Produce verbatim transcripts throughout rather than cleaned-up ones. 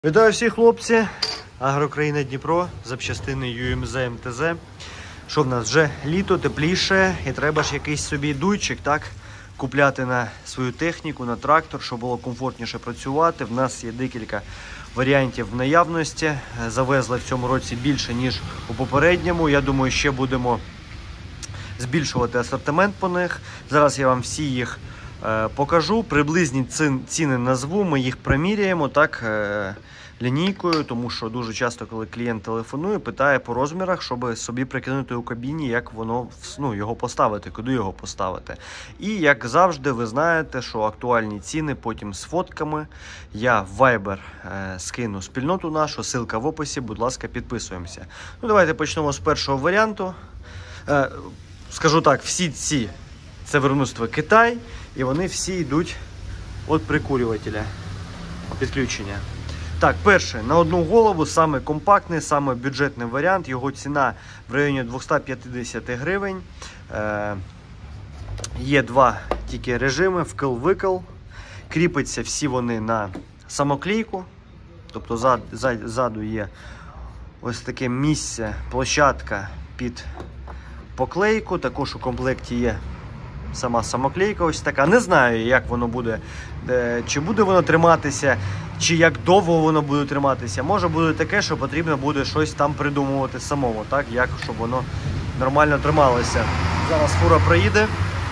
Вітаю всіх, хлопці! Агрокраїна Дніпро, запчастини ю ем зет ем те зет. Що в нас вже літо, тепліше, і треба ж якийсь собі дуйчик, так, купляти на свою техніку, на трактор, щоб було комфортніше працювати. В нас є декілька варіантів в наявності. Завезли в цьому році більше, ніж у попередньому. Я думаю, ще будемо збільшувати асортимент по них. Зараз я вам всі їх е, покажу. Приблизні ціни назву, ми їх приміряємо, так, е, лінійкою, тому що дуже часто, коли клієнт телефонує, питає по розмірах, щоб собі прикинути у кабіні, як воно, ну, його поставити, куди його поставити. І, як завжди, ви знаєте, що актуальні ціни потім з фотками. Я в Viber е, скину спільноту нашу, ссылка в описі, будь ласка, підписуємося. Ну, давайте почнемо з першого варіанту. Е, скажу так, всі ці, це виробництво Китай, і вони всі йдуть від прикурювателя, підключення. Так, перше, на одну голову, саме компактний, саме бюджетний варіант, його ціна в районі двісті п'ятдесят гривень. Е, є два тільки режими, вкл-викл. Кріпиться всі вони на самоклейку, тобто зад, зад, ззаду є ось таке місце, площадка під поклейку, також у комплекті є сама самоклейка ось така. Не знаю, як воно буде, чи буде воно триматися, чи як довго воно буде триматися. Може буде таке, що потрібно буде щось там придумувати самому, так, як, щоб воно нормально трималося. Зараз фура проїде.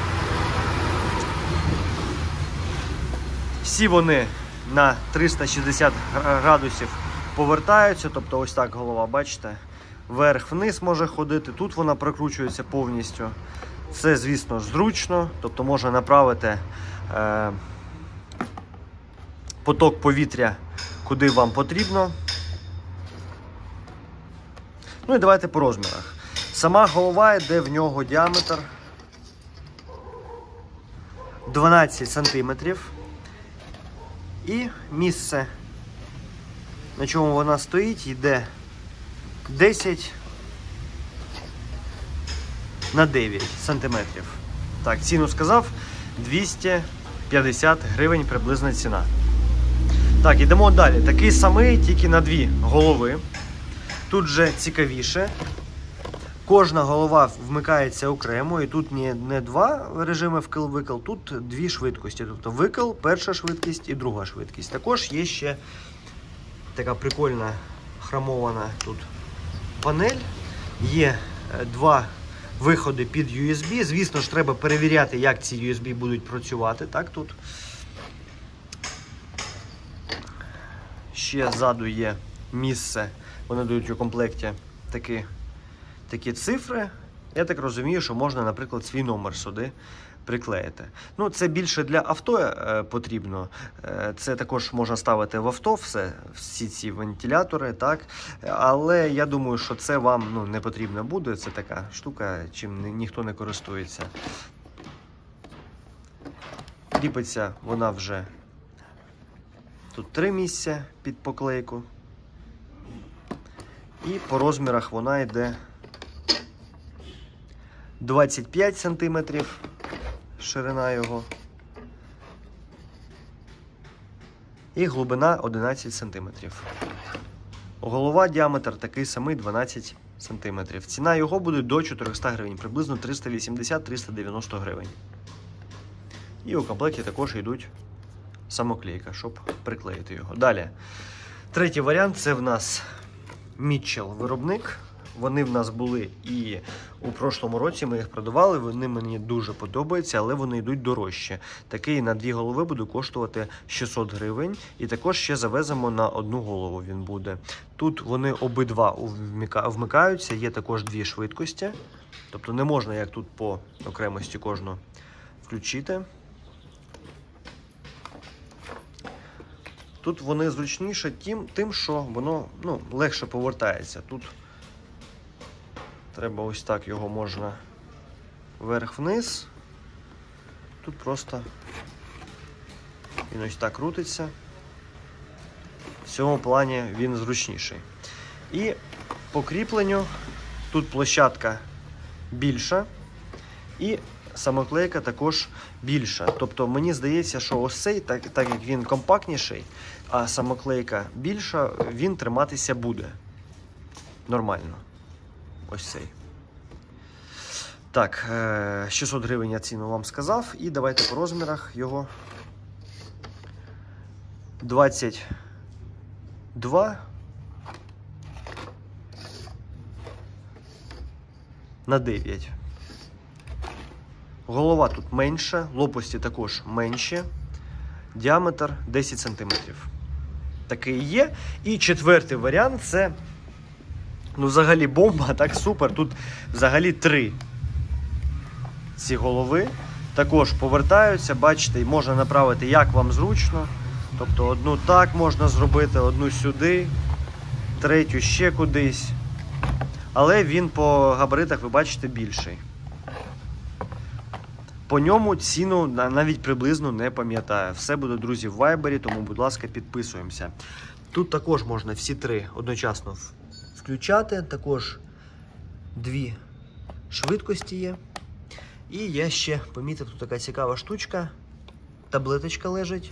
Всі вони на триста шістдесят градусів повертаються, тобто ось так голова, бачите, вверх-вниз може ходити, тут вона прокручується повністю. Це, звісно ж, зручно, тобто можна направити е, поток повітря, куди вам потрібно. Ну і давайте по розмірах. Сама голова йде, в нього діаметр дванадцять сантиметрів. І місце, на чому вона стоїть, йде десять на дев'ять сантиметрів. Так, ціну сказав, двісті п'ятдесят гривень приблизна ціна. Так, йдемо далі. Такий самий, тільки на дві голови. Тут же цікавіше. Кожна голова вмикається окремо, і тут не, не два режими вкл-викл, тут дві швидкості. Тобто викл, перша швидкість і друга швидкість. Також є ще така прикольна хромована тут панель. Є два виходи під ю ес бі. Звісно ж, треба перевіряти, як ці ю ес бі будуть працювати. Так, тут ще ззаду є місце, вони дають у комплекті такі, такі цифри. Я так розумію, що можна, наприклад, свій номер сюди приклеїти. Ну, це більше для авто е, потрібно. Е, це також можна ставити в авто, все, всі ці вентилятори, так. Але я думаю, що це вам, ну, не потрібно буде. Це така штука, чим ні, ніхто не користується. Кріпиться вона вже. Тут три місця під поклейку. І по розмірах вона йде двадцять п'ять сантиметрів. Ширина його. І глибина одинадцять сантиметрів. Голова, діаметр такий самий, дванадцять сантиметрів. Ціна його буде до чотириста гривень, приблизно триста вісімдесят - триста дев'яносто гривень. І у комплекті також йдуть самоклейка, щоб приклеїти його. Далі. Третій варіант – це в нас Mitchell виробник. Вони в нас були і у прошлому році, ми їх продавали, вони мені дуже подобаються, але вони йдуть дорожче. Такий на дві голови буде коштувати шістсот гривень, і також ще завеземо на одну голову він буде. Тут вони обидва вмикаються, є також дві швидкості, тобто не можна, як тут по окремості кожну включити. Тут вони зручніше тим, тим що воно, ну, легше повертається. Тут треба ось так, його можна вверх-вниз. Тут просто він ось так крутиться. В цьому плані він зручніший. І по кріпленню тут площадка більша. І самоклейка також більша. Тобто мені здається, що ось цей, так, так як він компактніший, а самоклейка більша, він триматися буде. Нормально. Ось цей. Так, шістсот гривень я ціну вам сказав. І давайте по розмірах його. двадцять два на дев'ять. Голова тут менша, лопасті також менші. Діаметр десять сантиметрів. Такий є. І четвертий варіант це, ну, взагалі бомба, так, супер. Тут взагалі три ці голови. Також повертаються, бачите, можна направити як вам зручно. Тобто одну так можна зробити, одну сюди, третю ще кудись. Але він по габаритах, ви бачите, більший. По ньому ціну навіть приблизно не пам'ятаю. Все буде, друзі, в вайбері, тому, будь ласка, підписуємося. Тут також можна всі три одночасно включати. Також дві швидкості є. І я ще помітив, тут така цікава штучка. Таблеточка лежить.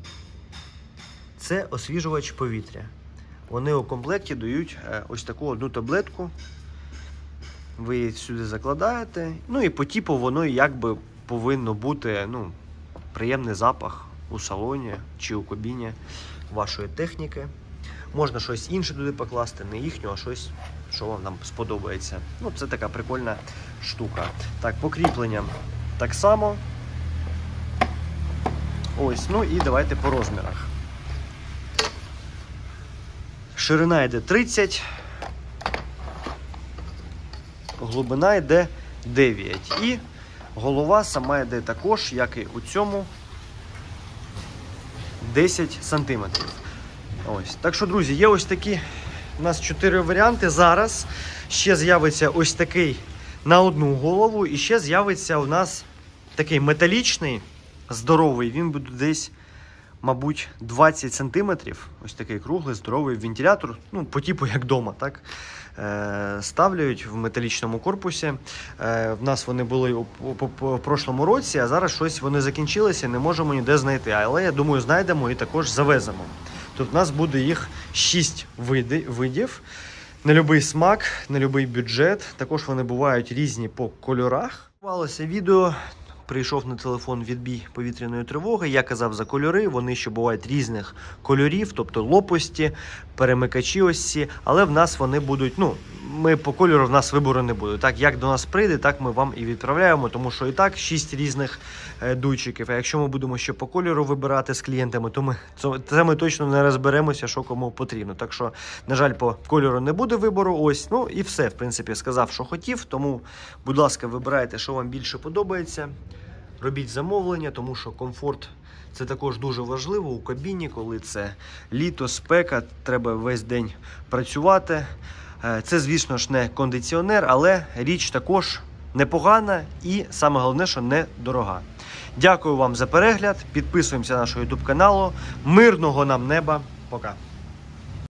Це освіжувач повітря. Вони у комплекті дають ось таку одну таблетку. Ви її сюди закладаєте. Ну і по типу воно якби повинно бути, ну, приємний запах у салоні чи у кабіні вашої техніки. Можна щось інше туди покласти, не їхню, а щось, що вам нам сподобається. Ну, це така прикольна штука. Так, покріплення так само. Ось, ну і давайте по розмірах. Ширина йде тридцять, глибина йде дев'ять. І голова сама йде також, як і у цьому, десять сантиметрів. Ось. Так що, друзі, є ось такі у нас чотири варіанти. Зараз ще з'явиться ось такий на одну голову. І ще з'явиться у нас такий металічний, здоровий. Він буде десь, мабуть, двадцять сантиметрів. Ось такий круглий, здоровий вентилятор. Ну, по типу як вдома, так? Е, ставляють в металічному корпусі. Е, в нас вони були у, у, у, у прошлому році, а зараз щось вони закінчилися, не можемо ніде знайти. Але, я думаю, знайдемо і також завеземо. Тут в нас буде їх шість види, видів. На будь-який смак, на будь-який бюджет. Також вони бувають різні по кольорах. Відбувалося відео. Прийшов на телефон відбій повітряної тривоги. Я казав за кольори. Вони ще бувають різних кольорів, тобто лопасті, перемикачі ось ці. Але в нас вони будуть, ну, ми по кольору в нас вибору не буде. Так, як до нас прийде, так ми вам і відправляємо, тому що і так шість різних е, дуйчиків. А якщо ми будемо ще по кольору вибирати з клієнтами, то ми, це ми точно не розберемося, що кому потрібно. Так що, на жаль, по кольору не буде вибору. Ось, ну і все, в принципі, сказав, що хотів. Тому, будь ласка, вибирайте, що вам більше подобається. Робіть замовлення, тому що комфорт – це також дуже важливо у кабіні, коли це літо, спека, треба весь день працювати. Це, звісно ж, не кондиціонер, але річ також непогана і, саме головне, що недорога. Дякую вам за перегляд, підписуємося на наш ютуб канал. Мирного нам неба. Пока!